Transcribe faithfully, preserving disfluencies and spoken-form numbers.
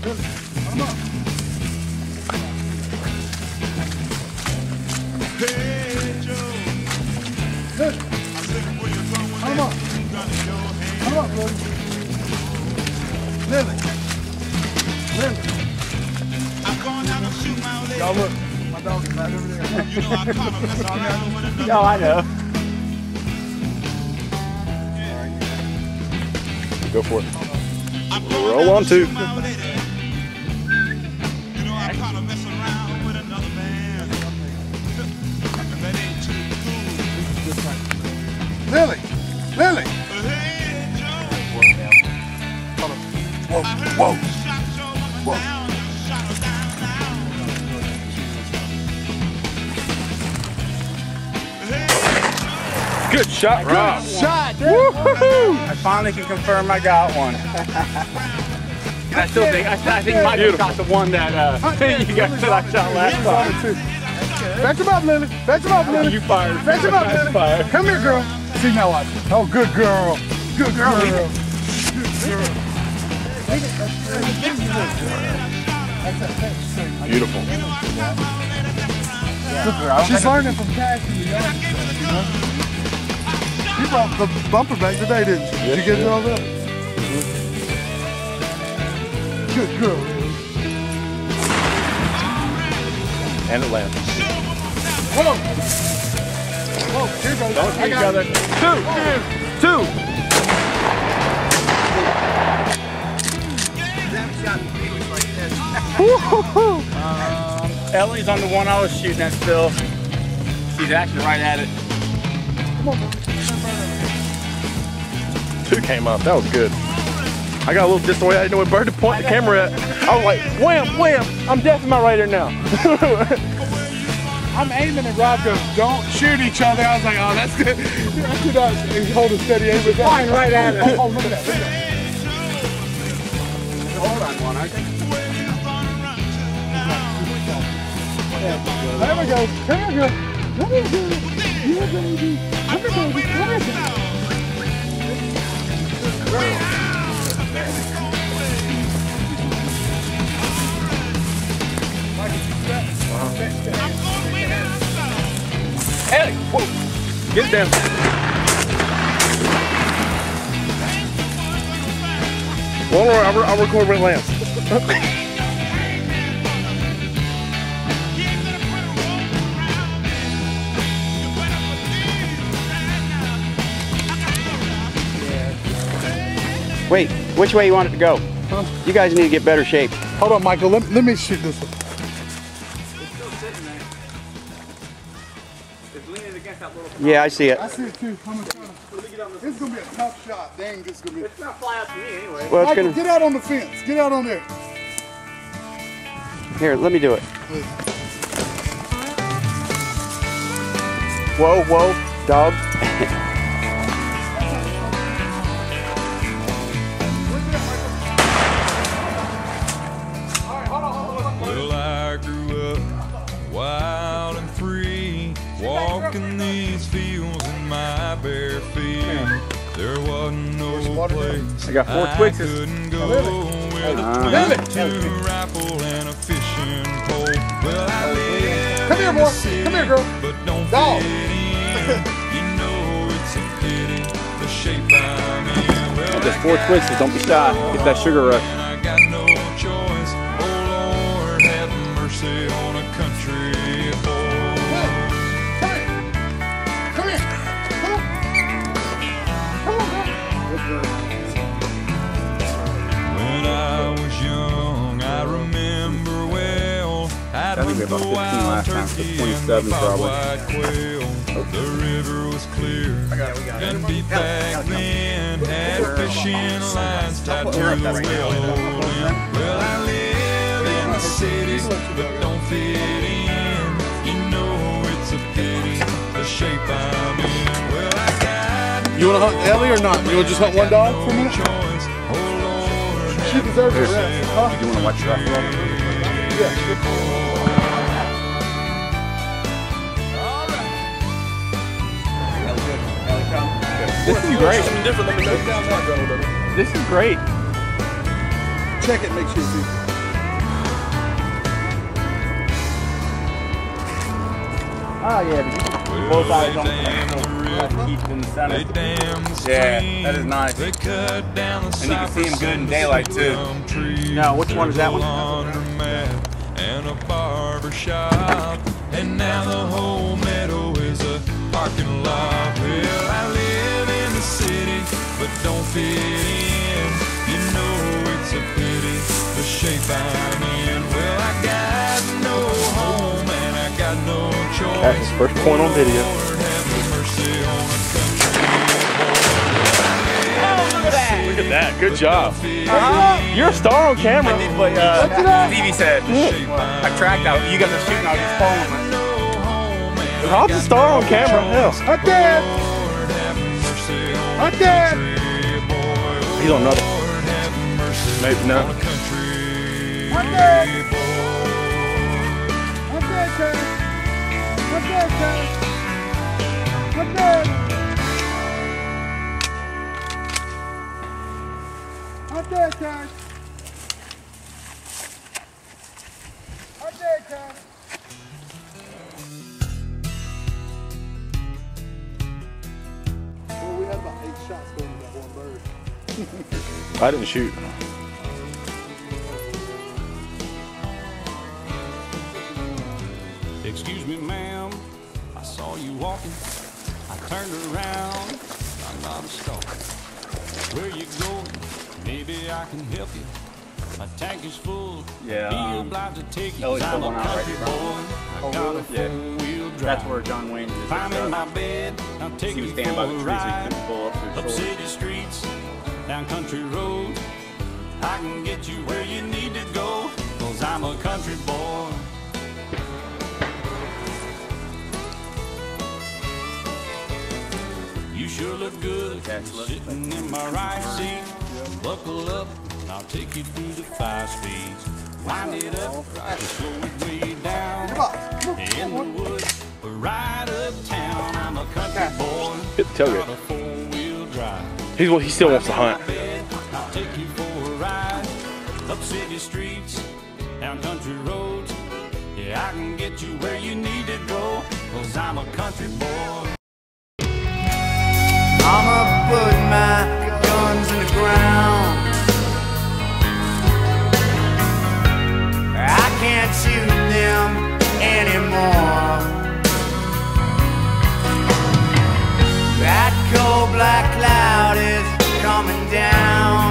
Come on. Hey, Joe. Good. Come on. Come on, Lily. Lily. Lily. I'm going down to shoot my old lady. Y'all look. My dog is right over there. You know I caught him messing around with another. No, I know. Go for it. Roll on two. You know I caught him messing around with another man. That ain't too cool. Lily! Lily! Hey, Joe! Whoa, whoa! Whoa! Good shot, Rob. Good shot! Woo-hoo-hoo. I finally can confirm I got one. I still think I, I think Michael got the one that uh, you guys said I shot last time. Fetch him up, Lily. Fetch him up, Lily. You fired. Fetch him up, Lily. Fired. Come here, girl. See now watch. Oh, good girl. Good girl. Good girl. Beautiful. Good girl. She's learning from Cassie. You brought the bumper back today, didn't you? Did you get it all up? Good girl. And it lands. Whoa! Whoa, here goes. Don't hit each other. Two! Two! um, Ellie's on the one I was shooting at still. She's actually right at it. Come on. Two came up. That was good. I got a little disoriented. I didn't know what bird to point the camera at. I was like, wham, wham. I'm deaf in my radar now. I'm aiming and Rob goes, don't shoot each other. I was like, oh, that's good. I could not hold a steady aim with that. Flying right at it. Oh, oh, look at that. Look at that. Hold on one, I think. There we go. Come here, girl. Come here, girl. Yeah, baby. Come here, baby. Come here, girl. Ellie, whoa. Get it down. One more, I'll, I'll record when it lands. Wait, which way you want it to go? Huh? You guys need to get better shape. Hold on, Michael. Let, let me shoot this one. It's still sitting there. It's leaning against that little. Yeah, I see it. I see it too. I'm gonna try to, this is gonna be a tough shot. Dang, this is gonna be. It's gonna fly out to me anyway. Well, it's Michael, gonna... get out on the fence. Get out on there. Here, let me do it. Please. Whoa, whoa, dog. Well, I grew up wild and free, walking these fields in my bare feet. There wasn't no place I got four I Twixes. couldn't go with a twenty-two rifle and a fishing pole. Well, I live Come here, in boy. the city, Come here, girl. but don't Dog. fit in. You know it's a pity the shape I'm in. Well, Just four Twixes, don't be shy. Get that sugar rush. I got no choice. Oh Lord, have mercy on a country boy. Come here. Come on. Come on, girl. When I was young, I remember well. I'd I think we hunt had the about fifteen wild last time, so turkey and twenty-seven the probably. white quail. The river was clear, and deep back then had fishing lines tied to the well. Well, I live in the city, but don't fit in. You know it's a pity the shape I'm in. Well, I got You want to hunt Ellie or not? You want to just hunt one dog for a minute? choice. Oh Lord, She deserves a rest. Huh? You want to watch the rifle? Yeah. This is great. Different, let me know. This is great. Check it, make sure it's easy. Oh yeah, but you can both eyes on the keep in the center. Yeah, that is nice. And you can see him good in daylight too. Now, which one is that one? And a barber shop, and now the whole meadow is a parking lot. Well, I live in the city, but don't fit in. You know it's a pity, the shape I'm in. Well, I got no home and I got no choice. That's his first point on video. Lord, have mercy on a country Oh, look at that! Look at that. Good job. Uh-huh. You're a star on camera. I did what uh, Stevie said. I tracked out. You guys are shooting. I was just following it. How's the star on camera? Hell. I'm dead. I'm dead. He's on another. Maybe not. I'm dead. I'm dead, Chad. I'm dead, Chad. I'm dead. I'm dead, Chad. I'm dead, Chad. Well, we had about eight shots going to that one bird. I didn't shoot. Excuse me, ma'am, I saw you walking. I turned around, I'm not a stalker. Where you going? Maybe I can help you. My tank is full. Yeah, Be um, obliged to take you. Ellie's 'Cause I'm still a going out right country here. boy. I got a Yeah. four-wheel drive. That's where John Wayne is. Climb in my bed, I'll take He was you standing for by the a tree so he ride. couldn't pull up to Up his shoulder. city streets, down country roads. I can get you where you need to go. 'Cause I'm a country boy. You sure look good sitting in my right seat. Buckle up, I'll take you through the five speeds. Wind it up, and slow it way down. In the woods, right uptown. I'm a country boy. Hit the tailgate. Got a four-wheel drive. He's what he still wants to hunt. I'll take you for a ride. Up city streets, down country roads. Yeah, I can get you where you need to go. 'Cause I'm a country boy. I'ma put my guns in the ground. I can't shoot them anymore. That cold black cloud is coming down.